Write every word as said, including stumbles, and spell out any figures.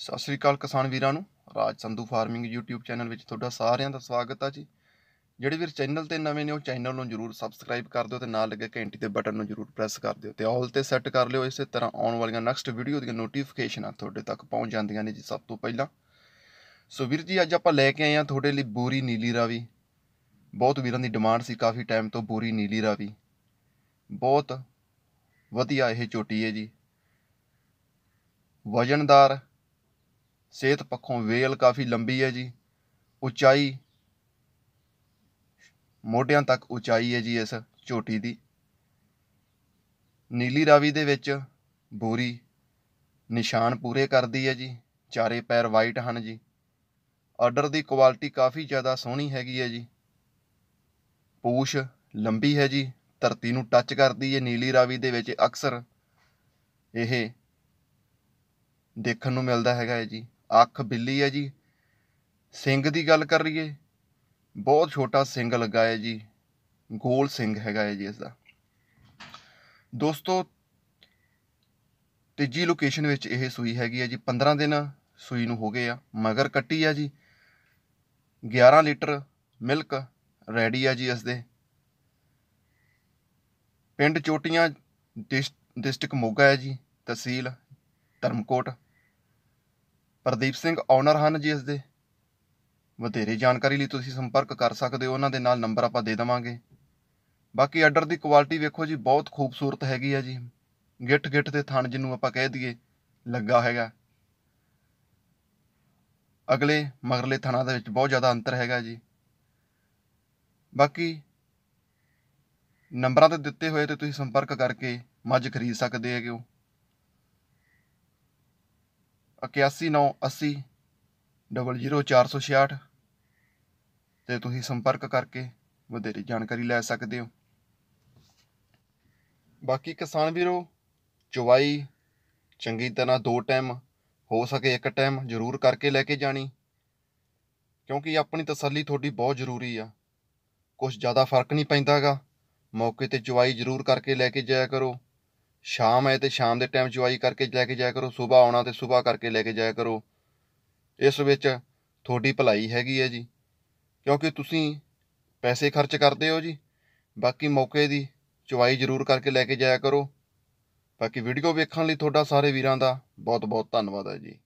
ਸਤਿ ਸ਼੍ਰੀ ਅਕਾਲ ਕਿਸਾਨ ਵੀਰਾਂ ਨੂੰ। Raj Sandhu farming YouTube channel ਵਿੱਚ ਤੁਹਾਡਾ ਸਾਰਿਆਂ ਦਾ ਸਵਾਗਤ ਹੈ ਜੀ। ਜਿਹੜੇ ਵੀਰ ਚੈਨਲ ਤੇ ਨਵੇਂ ਨੇ ਉਹ ਚੈਨਲ ਨੂੰ ਜਰੂਰ ਸਬਸਕ੍ਰਾਈਬ ਕਰ ਦਿਓ ਤੇ ਨਾਲ ਲੱਗੇ ਘੰਟੀ ਦੇ ਬਟਨ ਨੂੰ ਜਰੂਰ ਪ੍ਰੈਸ ਕਰ ਦਿਓ ਤੇ ਆਲ ਤੇ ਸੈੱਟ ਕਰ ਲਿਓ। ਇਸੇ ਤਰ੍ਹਾਂ ਆਉਣ ਵਾਲੀਆਂ ਨੈਕਸਟ ਵੀਡੀਓ ਦੀਆਂ ਨੋਟੀਫਿਕੇਸ਼ਨਾਂ ਤੁਹਾਡੇ ਤੱਕ ਪਹੁੰਚ ਜਾਂਦੀਆਂ ਨੇ ਜੀ ਸਭ ਤੋਂ ਪਹਿਲਾਂ। ਸੋ ਵੀਰ ਜੀ, ਅੱਜ ਆਪਾਂ ਲੈ ਕੇ ਆਏ ਹਾਂ ਤੁਹਾਡੇ ਲਈ ਬੋਰੀ ਨੀਲੀ ਰਾਵੀ। ਬਹੁਤ ਵੀਰਾਂ ਦੀ ਡਿਮਾਂਡ ਸੀ ਕਾਫੀ ਟਾਈਮ ਤੋਂ ਬੋਰੀ ਨੀਲੀ ਰਾਵੀ। ਬਹੁਤ ਵਧੀਆ ਇਹ ਝੋਟੀ ਹੈ ਜੀ, ਵਜਨਦਾਰ, सेहत पक्षों वेल काफ़ी लंबी है जी। उचाई मोढियां तक उचाई है जी इस झोटी की। नीली रावी दे विच बोरी निशान पूरे करती है जी। चारे पैर वाइट हैं जी। आर्डर की क्वालिटी काफ़ी ज़्यादा सोहनी हैगी है जी। पूछ लंबी है जी, धरती नूं टच करती है। नीली रावी दे विच अक्सर यह देखण नूं मिलदा हैगा है जी। अख बिल्ली है जी। सिंग की गल कर रही है, बहुत छोटा सिंग लगा है जी, गोल सिंग हैगा है जी इसका। दोस्तों, तीजी लोकेशन विच यह सूई हैगी है जी। पंद्रह दिन सूई नूं हो गए आ। मगर कट्टी है जी। ग्यारह लीटर मिल्क रेडी है जी इसदे। पिंड चोटियां, डिस्ट्रिक्ट मोगा है जी, तहसील धर्मकोट। प्रदीप सिंह ऑनर हैं जी इसके। वधेरे जानकारी लिए तुसीं संपर्क कर सकते हो, उन्होंने नाल नंबर आपां दे देवांगे। बाकी आर्डर की क्वालिटी वेखो जी, बहुत खूबसूरत हैगी है जी। गिठ गिठ ते थण जिन्हों आपां कह दईए लगा हैगा। अगले मगरले थणा दे विच बहुत ज़्यादा अंतर हैगा जी। बाकी नंबरां ते दित्ते होए ते तुसीं संपर्क करके मੱਝ खरीद सकते हो। इक्यासी नौ अस्सी डबल जीरो चार सौ छियाठ ते तुसीं संपर्क करके वधेरे जानकारी लै सकते हो। बाकी किसान वीरो, चवाई चंगी तरह दो टाइम, हो सके एक टाइम जरूर करके लैके जानी, क्योंकि अपनी तसल्ली थोड़ी बहुत जरूरी आ। कुछ ज़्यादा फर्क नहीं पैंदा गा। मौके ते चवाई जरूर करके लैके जाया करो। शाम है तो शाम के टाइम चवाई करके लैके जाया करो। सुबह आना तो सुबह करके लैके जाया करो। इस विच थोड़ी भलाई हैगी है जी, क्योंकि तुसीं पैसे खर्च करते हो जी। बाकी मौके की चवाई जरूर करके लैके जाया करो। बाकी वीडियो वेखण लई तुहाडा सारे वीरां दा बहुत बहुत धन्नवाद है जी।